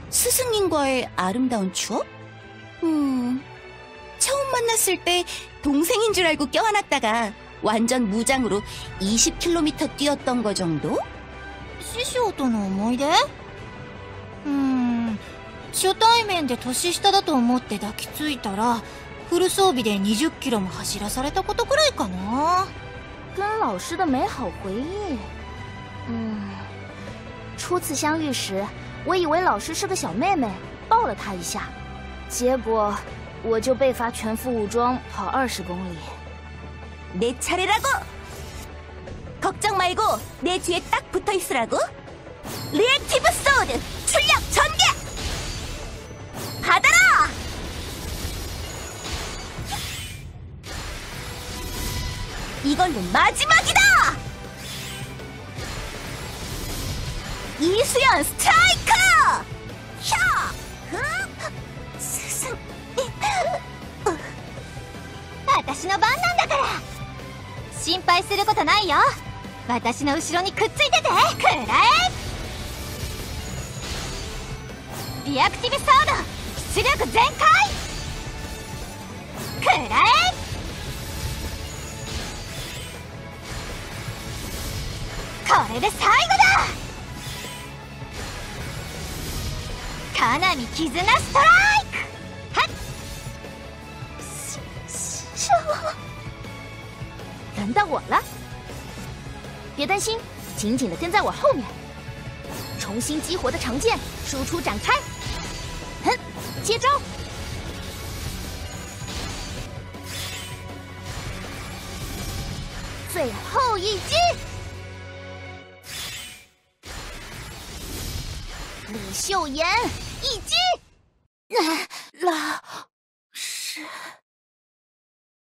스승님과의 아름다운 추억? 처음 만났을 때 동생인 줄 알고 껴안았다가 완전 무장으로 20km 뛰었던 거 정도? 師匠との思い出？初対面で年下だと思って抱きついたら、フル装備で20キロも走らされたことくらいかな。 跟老师的美好回忆。初次相遇时，我以为老师是个小妹妹，抱了她一下，结果我就被罚全副武装跑20公里。 내 차례라고! 걱정 말고 내 뒤에 딱 붙어 있으라고! 리액티브 소드 출력 전개! 받아라! 이걸로 마지막이다! 이수연 스트라이크! 샤! 스승... 私の番なんだから心配することないよ。私の後ろにくっついてて。くらえ。リアクティブソード出力全開。くらえ。これで最後だ。かなみ絆ストライク。はっ。 轮到我了，别担心，紧紧的跟在我后面。重新激活的长剑输出展开，接招！最后一击，李秀妍一击。老师。